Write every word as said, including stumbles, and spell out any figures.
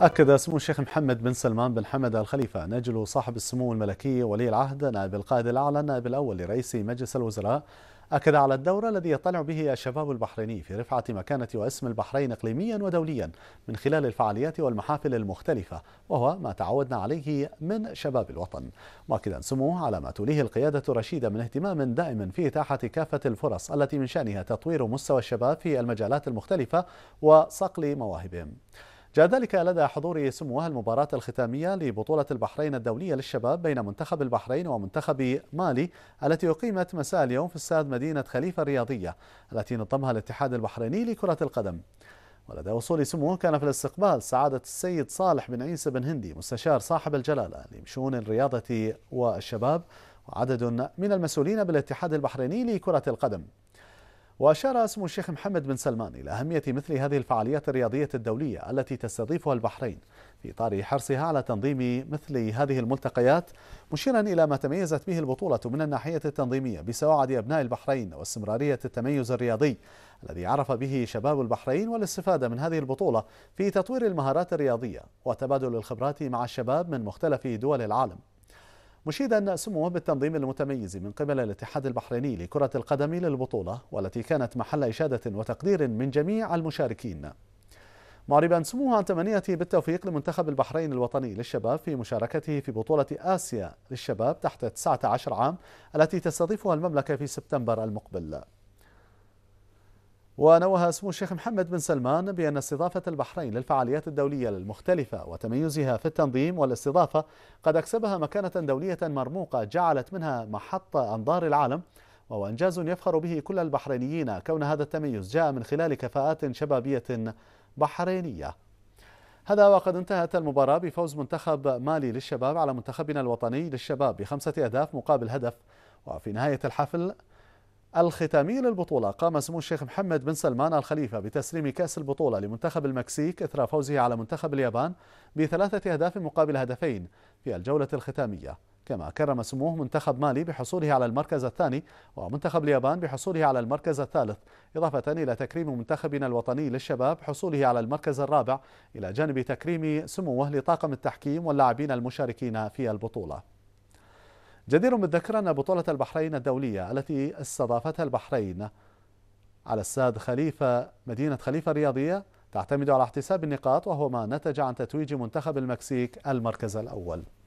أكد سمو الشيخ محمد بن سلمان بن حمد آل خليفة نجل صاحب السمو الملكي ولي العهد نائب القائد الأعلى نائب الأول لرئيس مجلس الوزراء، أكد على الدور الذي يطلع به الشباب البحريني في رفعة مكانة واسم البحرين إقليميا ودوليا من خلال الفعاليات والمحافل المختلفة، وهو ما تعودنا عليه من شباب الوطن. مؤكدا سموه على ما توليه القيادة الرشيدة من اهتمام دائم في إتاحة كافة الفرص التي من شأنها تطوير مستوى الشباب في المجالات المختلفة وصقل مواهبهم. جاء ذلك لدى حضور سموه المباراة الختامية لبطولة البحرين الدولية للشباب بين منتخب البحرين ومنتخب مالي، التي أقيمت مساء اليوم في استاد مدينة خليفة الرياضية التي نظمها الاتحاد البحريني لكرة القدم. ولدى وصول سموه كان في الاستقبال سعادة السيد صالح بن عيسى بن هندي مستشار صاحب الجلالة لشؤون الرياضة والشباب وعدد من المسؤولين بالاتحاد البحريني لكرة القدم. وأشار سمو الشيخ محمد بن سلمان إلى أهمية مثل هذه الفعاليات الرياضية الدولية التي تستضيفها البحرين في إطار حرصها على تنظيم مثل هذه الملتقيات، مشيرا إلى ما تميزت به البطولة من الناحية التنظيمية بسواعد أبناء البحرين واستمرارية التميز الرياضي الذي عرف به شباب البحرين، والاستفادة من هذه البطولة في تطوير المهارات الرياضية وتبادل الخبرات مع الشباب من مختلف دول العالم. مشيدا سموه بالتنظيم المتميز من قبل الاتحاد البحريني لكرة القدم للبطولة، والتي كانت محل إشادة وتقدير من جميع المشاركين، معربا سموه عن تمنيته بالتوفيق لمنتخب البحرين الوطني للشباب في مشاركته في بطولة آسيا للشباب تحت تسعة عشر عام التي تستضيفها المملكة في سبتمبر المقبل. ونوه سمو الشيخ محمد بن سلمان بأن استضافة البحرين للفعاليات الدولية المختلفة وتميزها في التنظيم والاستضافة قد أكسبها مكانة دولية مرموقة جعلت منها محط أنظار العالم، وهو إنجاز يفخر به كل البحرينيين كون هذا التميز جاء من خلال كفاءات شبابية بحرينية. هذا وقد انتهت المباراة بفوز منتخب مالي للشباب على منتخبنا الوطني للشباب بخمسة أهداف مقابل هدف. وفي نهاية الحفل الختامي للبطولة قام سمو الشيخ محمد بن سلمان آل خليفة بتسليم كأس البطولة لمنتخب المكسيك إثر فوزه على منتخب اليابان بثلاثة أهداف مقابل هدفين في الجولة الختامية. كما كرم سموه منتخب مالي بحصوله على المركز الثاني ومنتخب اليابان بحصوله على المركز الثالث، إضافة إلى تكريم منتخبنا الوطني للشباب حصوله على المركز الرابع، إلى جانب تكريم سموه لطاقم التحكيم واللاعبين المشاركين في البطولة. جدير بالذكر أن بطولة البحرين الدولية التي استضافتها البحرين على استاد خليفة مدينة خليفة الرياضية تعتمد على احتساب النقاط، وهو ما نتج عن تتويج منتخب المكسيك المركز الأول.